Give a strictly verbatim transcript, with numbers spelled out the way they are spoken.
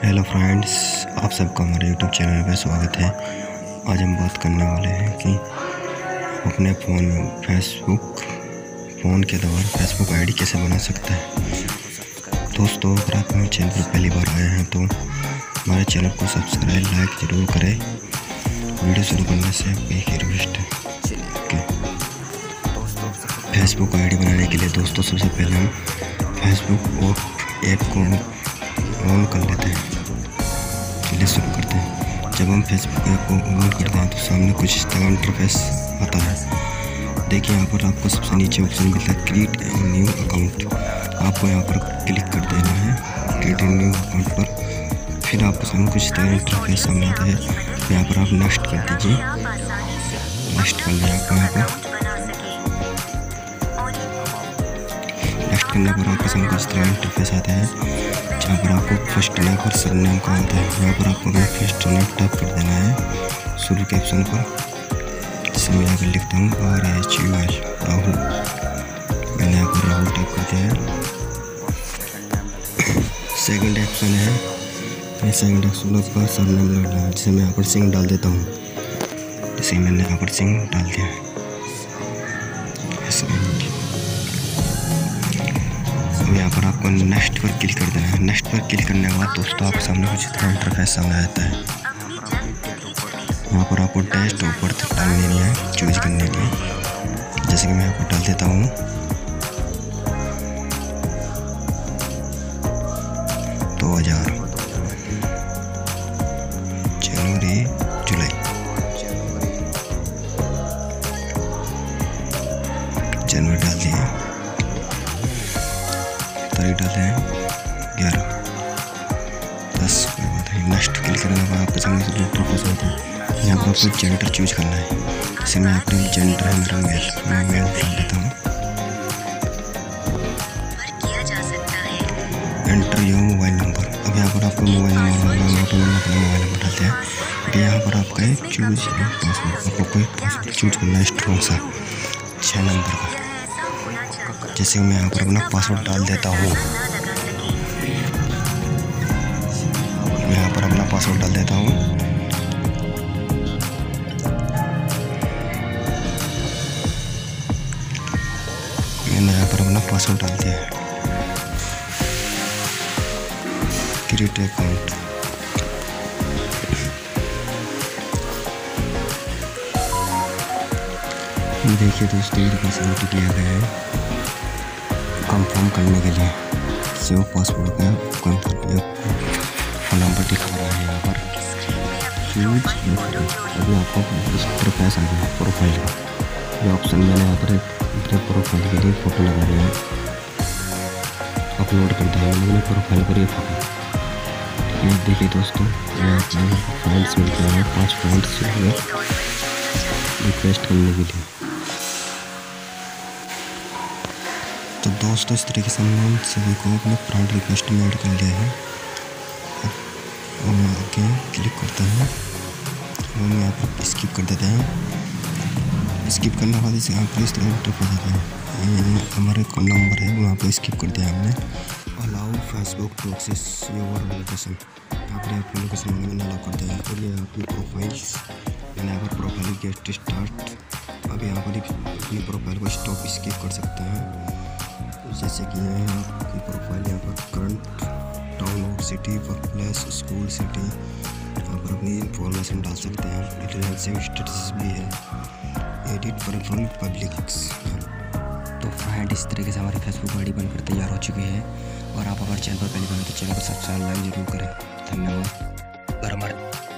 Hello friends, आप सबका हमारे यूट्यूब चैनल पर स्वागत है। आज हम बात करने वाले हैं कि अपने फ़ोन में फेसबुक फ़ोन के द्वारा फेसबुक आईडी कैसे बना सकते हैं। दोस्तों, अगर आप हमारे चैनल पर पहली बार आए हैं तो हमारे चैनल को सब्सक्राइब लाइक ज़रूर करें। वीडियो शुरू करने से आपकी एक रिक्वेस्ट है कि फेसबुक आईडी बनाने के लिए दोस्तों सबसे पहले हम फेसबुक ऐप को ऑन कर लेते हैं। चलिए शुरू करते हैं। जब हम फेसबुक ऐप को ऑन करते हैं तो सामने कुछ इस तरह इंटरफेस आता है। देखिए, यहाँ पर आपको सबसे नीचे ऑप्शन मिलता है क्रिएट ए न्यू अकाउंट। आपको यहाँ पर क्लिक कर देना है क्रिएट ए न्यू अकाउंट पर। फिर आपको सामने कुछ इस तरह इंटरफेस सामने आता है। यहाँ पर आप नेक्स्ट कर दीजिए। नेक्स्ट कर लें आपको यहाँ पर। नेक्स्ट करने पर आपके सामने कुछ तरह इंटरफेस आता है जहाँ पर आपको फर्स्ट नेम और सर नेम का होता है। यहाँ पर आपको अपना फर्स्ट नेम टाइप कर देना है शुरू के ऑप्शन पर। जिसे मैं यहाँ पर लिखता हूँ R H U L Rahul. मैंने यहाँ पर राहुल टाइप कर दिया है। सेकंड ऑप्शन है, मैं सेकंड ऑप्शन पर सर नेम डालना है, जिसे मैं यहाँ पर सिंह डाल देता हूँ। जैसे मैंने यहाँ पर सिंह डाल दिया है। यहाँ पर आपको नेक्स्ट पर क्लिक कर देना है। नेक्स्ट पर क्लिक करने के बाद दोस्तों आपके सामने कुछ इस तरह इंटरफेस सामने आता है। यहाँ पर आपको टेस्ट और बर्थ डाल देनी है चूज करने के लिए। जैसे कि मैं यहाँ पर डाल देता हूँ दो हजार जनवरी जुलाई जनवरी डाल दिए। तारीख डालते हैं ग्यारह दस। नेक्स्ट क्लिक करने पर आपके सामने इंटरफेस आता है। यहाँ पर आपको जेंडर चूज करना है। जैसे मैं अपने जेंडर है मेरा मेल, मैं मेल डाल देता हूँ। Enter your mobile number. अब यहाँ पर आपको मोबाइल नंबर होगा तो मैंने अपना मोबाइल नंबर डालते हैं। फिर यहाँ पर आपका है चूज पासवर्ड। आपको कोई पासवर्ड चूज करना है स्ट्रॉन्ग सा छः नंबर का। जैसे मैं यहाँ पर अपना पासवर्ड डाल देता हूँ। मैं यहाँ पर अपना पासवर्ड डाल देता हूँ। मैंने यहाँ पर अपना पासवर्ड डाल दिया है। Create account. देखिए दोस्तों, मेरे पास ओ टी पी आ गया है कंफर्म करने के लिए। सेव पासवर्ड का कंफर्म फोन नंबर दिखा रहा है यहाँ पर यूज। अभी आपको इस इंटरफेस आ गया प्रोफाइल का। ये ऑप्शन मैंने यहाँ पर अपने प्रोफाइल के लिए फ़ोटो लगा दिया है, अपलोड कर दिया है मैंने प्रोफाइल पर ये फ़ोटो। ये देखिए दोस्तों, फाइल्स मिल गए हैं, पाँच फाइल्स रिक्वेस्ट करने के लिए। तो दोस्तों, इस तरीके से हमने सभी को अपने फ्रेंड रिक्वेस्ट में ऐड कर लिया है। और आगे क्लिक करते हैं और यहाँ पर स्किप कर देते हैं। स्किप करने के बाद इसे यहाँ पर इस तरह इंटरफेस आता है। हमारे कौन नंबर है वहाँ पर स्किप कर दिया हमने। Allow Facebook to access your location. यहाँ पर अपनी लोकेशन मैंने अलाउ कर दिया है। और ये अपनी प्रोफाइल्स, मैंने यहाँ पर प्रोफाइल गेट स्टार्ट। अब यहाँ पर अपनी प्रोफाइल को स्टॉप स्किप कर सकते हैं। जैसे कि ये है आपकी प्रोफाइल। यहाँ पर करंट टाउन और city, work place, school, city, यहाँ पर अपनी इंफॉर्मेशन डाल सकते हैं। रिलेशनशिप स्टेटस भी है, एडिट प्रेफरेंस पब्लिक्स। तो फ्रेंड, इस तरीके से हमारी फेसबुक आईडी बनकर तैयार हो चुकी है। और आप अगर चैनल पर पहली बार तो चैनल को सब्सक्राइब जरूर करें। धन्यवाद। अगर हमारे